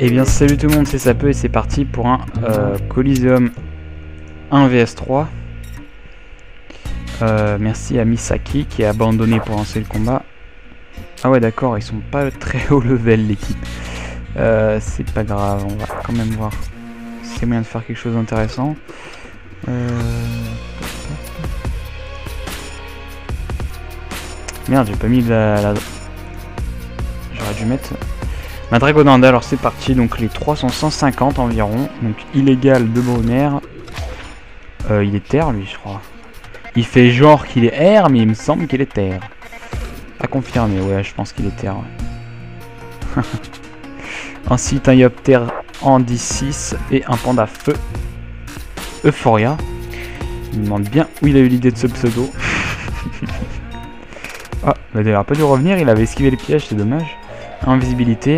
Eh bien salut tout le monde, c'est Sapeux et c'est parti pour un Coliseum 1 vs 3. Merci à Misaki qui a abandonné pour lancer le combat. Ah ouais d'accord, ils sont pas très haut level l'équipe. C'est pas grave, on va quand même voir si c'est moyen de faire quelque chose d'intéressant. Merde, j'ai pas mis la... J'aurais dû mettre... Ma Dragonanda, alors c'est parti, donc les 3 sont 150 environ, donc illégal de Brunner. Il est terre lui je crois. Il fait genre qu'il est air mais il me semble qu'il est terre. À confirmer, ouais je pense qu'il est terre. Ouais. Ensuite un Yopter en 10-6 et un panda feu. Euphoria. Il me demande bien où il a eu l'idée de ce pseudo. Ah, bah, il aurait pas dû revenir, il avait esquivé les pièges, c'est dommage. Invisibilité.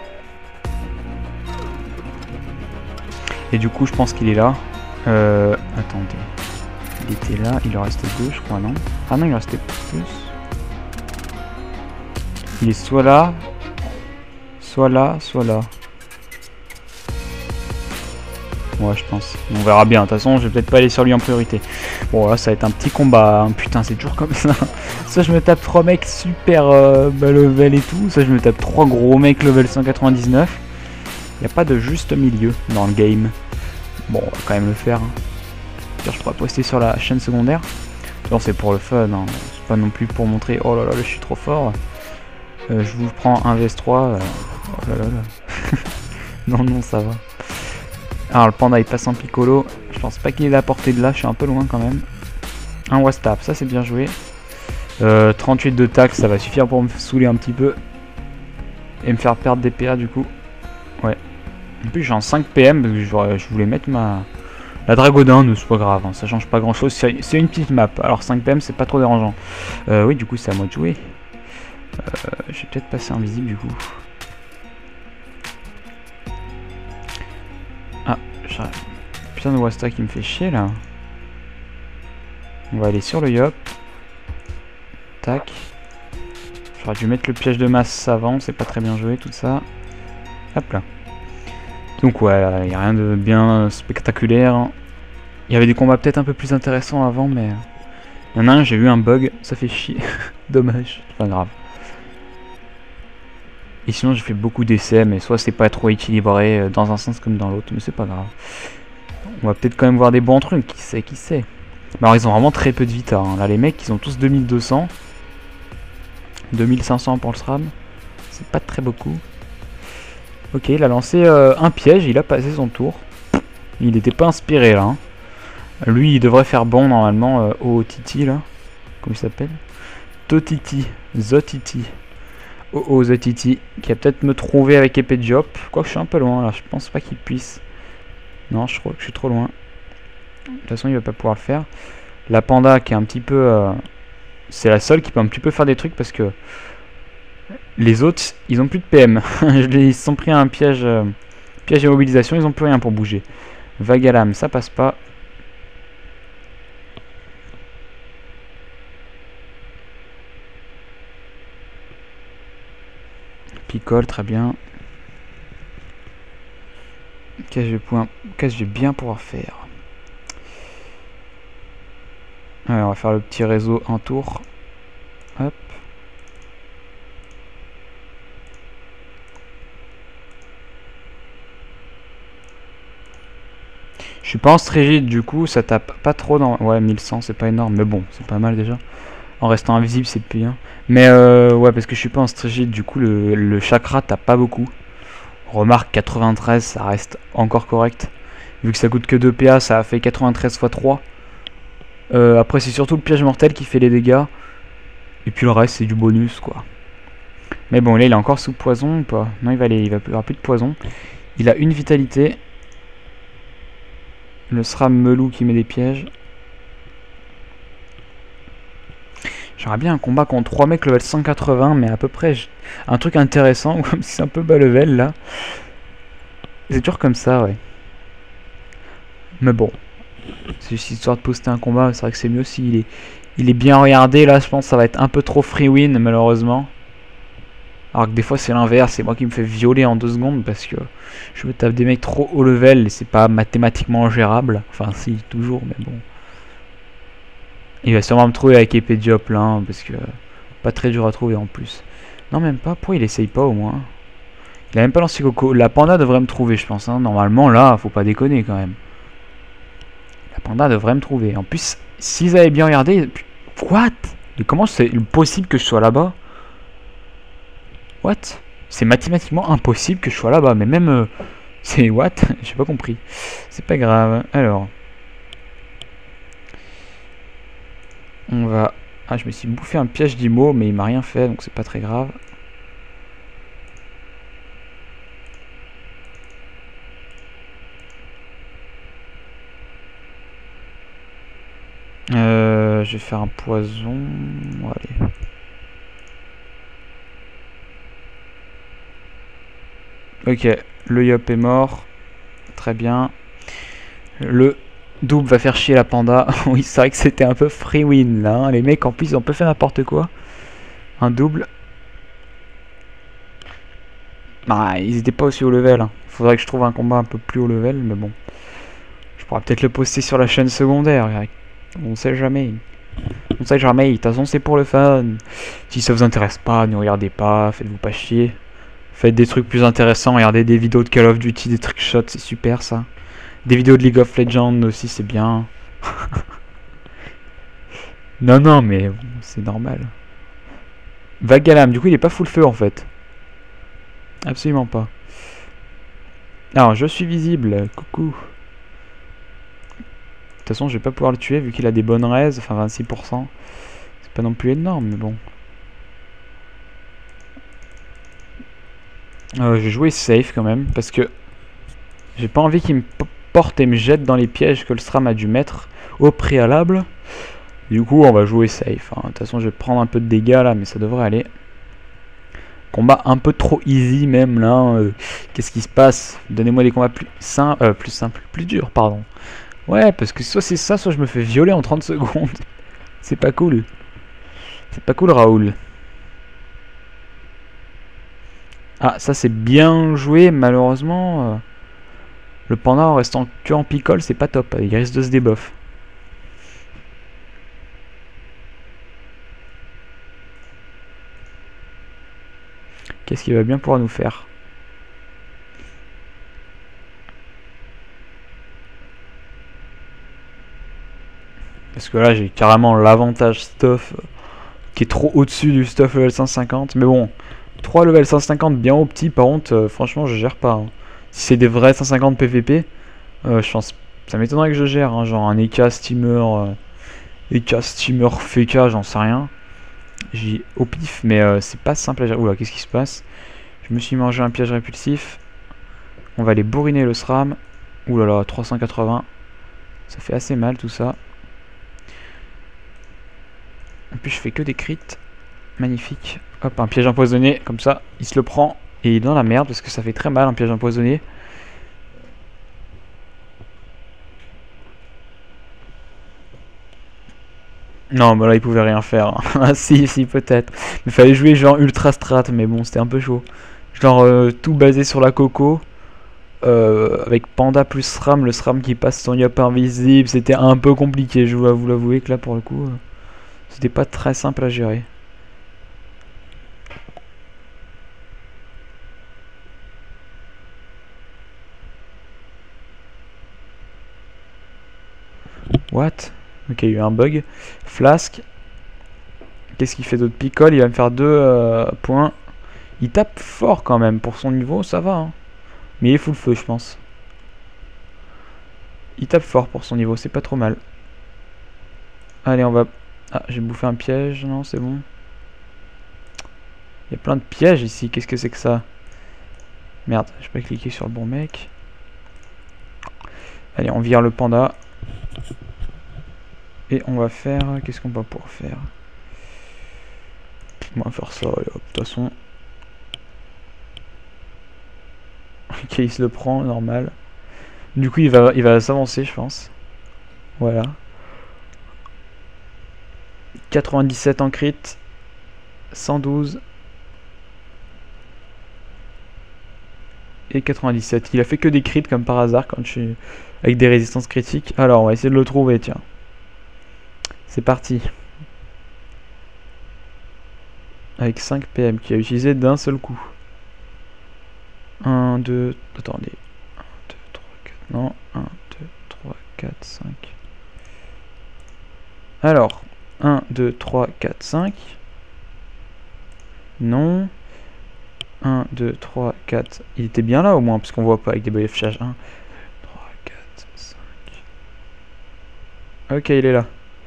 Et du coup je pense qu'il est là. Attendez. Il était là, il en restait 2 je crois, non? Ah non, il en restait plus. Il est soit là, soit là, soit là. Ouais je pense. On verra bien, de toute façon je vais peut-être pas aller sur lui en priorité. Bon là ça va être un petit combat, hein. Putain c'est toujours comme ça. Soit je me tape 3 mecs super bas level et tout, soit je me tape 3 gros mecs level 199. Il n'y a pas de juste milieu dans le game. Bon on va quand même le faire. Hein. Je pourrais poster sur la chaîne secondaire. Non c'est pour le fun, hein. C'est pas non plus pour montrer oh là là je suis trop fort. Je vous prends un vs3. Oh là là là. Non non ça va. Alors le panda il passe en piccolo. Je pense pas qu'il est à la portée de là, je suis un peu loin quand même. Un Wastap, ça c'est bien joué. 38 de tac, ça va suffire pour me saouler un petit peu. Et me faire perdre des PA du coup. Ouais. En plus j'ai en 5 PM parce que je voulais mettre la Dragonanda, mais c'est pas grave, hein, ça change pas grand chose. C'est une petite map, alors 5 PM c'est pas trop dérangeant. Oui du coup c'est à moi de jouer. Je vais peut-être passer invisible du coup. Ah, putain de Wasta qui me fait chier là. On va aller sur le Yop. Tac. J'aurais dû mettre le piège de masse avant, c'est pas très bien joué tout ça. Hop là. Donc ouais, il n'y a rien de bien spectaculaire. Il y avait des combats peut-être un peu plus intéressants avant, mais... Il y en a un, j'ai eu un bug, ça fait chier. Dommage, c'est pas grave. Et sinon j'ai fait beaucoup d'essais, mais soit c'est pas trop équilibré dans un sens comme dans l'autre, mais c'est pas grave. On va peut-être quand même voir des bons trucs, qui sait, qui sait. Mais alors ils ont vraiment très peu de vita, hein. Là les mecs ils ont tous 2200. 2500 pour le SRAM. C'est pas très beaucoup. Ok, il a lancé un piège, il a passé son tour. Il n'était pas inspiré là. Hein. Lui il devrait faire bon normalement au Titi là. Comment il s'appelle? Totiti, Zotiti. Oh Zotiti, qui va peut-être me trouver avec épée de Diop. Quoique je suis un peu loin là, je pense pas qu'il puisse. Non, je crois que je suis trop loin. De toute façon il va pas pouvoir le faire. La panda qui est un petit peu... c'est la seule qui peut un petit peu faire des trucs parce que... Les autres, ils ont plus de PM. Ils se sont pris un piège, piège et mobilisation, ils ont plus rien pour bouger. Vague à l'âme, ça passe pas. Picole, très bien. Qu'est-ce que je vais bien pouvoir faire? Ouais, on va faire le petit réseau en tour. Hop. Je suis pas en strégide du coup, ça tape pas trop dans... Ouais, 1100 c'est pas énorme, mais bon, c'est pas mal déjà. En restant invisible c'est bien. Mais ouais, parce que je suis pas en strégide, du coup le chakra tape pas beaucoup. Remarque 93, ça reste encore correct. Vu que ça coûte que 2 PA, ça a fait 93 x 3. Après c'est surtout le piège mortel qui fait les dégâts. Et puis le reste c'est du bonus quoi. Mais bon là il est encore sous poison ou pas? Non il va avoir plus de poison. Il a une vitalité. Le SRAM Melou qui met des pièges. J'aurais bien un combat contre 3 mecs level 180, mais à peu près un truc intéressant, comme si c'est un peu bas level là. C'est toujours comme ça, ouais. Mais bon, c'est juste histoire de poster un combat, c'est vrai que c'est mieux s'il est bien regardé. Là, je pense que ça va être un peu trop free win, malheureusement. Alors que des fois c'est l'inverse, c'est moi qui me fais violer en 2 secondes parce que je me tape des mecs trop haut level et c'est pas mathématiquement gérable. Enfin si, toujours, mais bon. Il va sûrement me trouver avec épée Diop là, hein, parce que pas très dur à trouver en plus. Non même pas, pourquoi il essaye pas au moins? Il a même pas lancé Coco. La panda devrait me trouver je pense, hein. Normalement là, faut pas déconner quand même. La panda devrait me trouver. En plus, s'ils avaient bien regardé... What? Mais comment c'est possible que je sois là-bas? What? C'est mathématiquement impossible que je sois là-bas, mais même... c'est what? J'ai pas compris. C'est pas grave. Alors... On va... Ah, je me suis bouffé un piège d'IMO, mais il m'a rien fait, donc c'est pas très grave. Je vais faire un poison... Allez. Ok, le Yop est mort. Très bien. Le double va faire chier la panda. Oui, c'est vrai que c'était un peu free win là. Hein. Les mecs en plus ils ont pas fait n'importe quoi. Un double. Ah, ils étaient pas aussi haut level. Hein. Faudrait que je trouve un combat un peu plus haut level, mais bon. Je pourrais peut-être le poster sur la chaîne secondaire. On sait jamais. On sait jamais. De toute façon, c'est pour le fun. Si ça vous intéresse pas, ne regardez pas. Faites-vous pas chier. Faites des trucs plus intéressants. Regardez des vidéos de Call of Duty, des trickshots. C'est super ça. Des vidéos de League of Legends aussi, c'est bien. Non, non, mais bon, c'est normal. Vagalam, du coup, il est pas full feu en fait. Absolument pas. Alors, je suis visible. Coucou. De toute façon, je vais pas pouvoir le tuer vu qu'il a des bonnes raises. Enfin, 26%. C'est pas non plus énorme, mais bon. Je vais jouer safe quand même. Parce que j'ai pas envie qu'il me porte et me jette dans les pièges que le SRAM a dû mettre au préalable. Du coup, on va jouer safe. Hein. De toute façon, je vais prendre un peu de dégâts là, mais ça devrait aller. Combat un peu trop easy même là. Qu'est-ce qui se passe? Donnez-moi des combats plus simples, plus durs, pardon. Ouais, parce que soit c'est ça, soit je me fais violer en 30 secondes. C'est pas cool. C'est pas cool, Raoul. Ah, ça c'est bien joué, malheureusement. Le panda en restant que en picole, c'est pas top. Il risque de se débuff. Qu'est-ce qu'il va bien pouvoir nous faire? Parce que là, j'ai carrément l'avantage stuff qui est trop au-dessus du stuff level 150. Mais bon, 3 level 150 bien au petit, par contre, franchement, je gère pas. Hein. Si c'est des vrais 150 PVP, je pense, ça m'étonnerait que je gère. Hein, genre un EK Steamer, FK, j'en sais rien. J'ai au pif, mais c'est pas simple à gérer. Oula, qu'est-ce qui se passe? Je me suis mangé un piège répulsif. On va aller bourriner le SRAM. Oulala, 380. Ça fait assez mal tout ça. En plus, je fais que des crits. Magnifique. Hop, un piège empoisonné. Comme ça, il se le prend. Et il est dans la merde parce que ça fait très mal un piège empoisonné. Non, bah là, il pouvait rien faire. Hein. Ah, si, peut-être. Mais fallait jouer genre ultra strat. Mais bon, c'était un peu chaud. Genre tout basé sur la coco. Avec panda plus SRAM. Le SRAM qui passe son yop invisible. C'était un peu compliqué. Je dois vous l'avouer que là, pour le coup, c'était pas très simple à gérer. What? Ok, il y a eu un bug. Flasque. Qu'est-ce qu'il fait d'autre? Picole, il va me faire 2 points. Il tape fort quand même. Pour son niveau, ça va. Hein. Mais il est full feu, je pense. Il tape fort pour son niveau, c'est pas trop mal. Allez, on va... Ah, j'ai bouffé un piège. Non, c'est bon. Il y a plein de pièges ici. Qu'est-ce que c'est que ça? Merde, j'ai pas cliqué sur le bon mec. Allez, on vire le panda. Et on va faire... Qu'est-ce qu'on va pouvoir faire? On va faire ça, de toute façon. Ok, il se le prend, normal. Du coup, il va s'avancer, je pense. Voilà. 97 en crit. 112. et 97. Il a fait que des crits comme par hasard quand je suis avec des résistances critiques. Alors on va essayer de le trouver, tiens. C'est parti. Avec 5 PM qui a utilisé d'un seul coup. 1, 2, attendez. 1, 2, 3, 4, non. 1, 2, 3, 4, 5. Alors, 1, 2, 3, 4, 5. Non. 1, 2, 3, 4. Il était bien là au moins, parce qu'on voit pas avec des beaux affichages. 1, 3, 4, 5. Ok, il est là.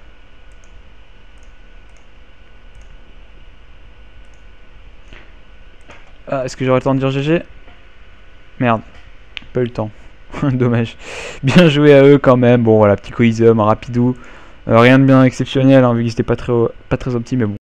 Ah, est-ce que j'aurai le temps de dire GG? Merde, pas eu le temps. Dommage. Bien joué à eux quand même. Bon voilà, petit Coisium, rapidou. Rien de bien exceptionnel, hein, vu qu'ils étaient pas très opti, mais bon.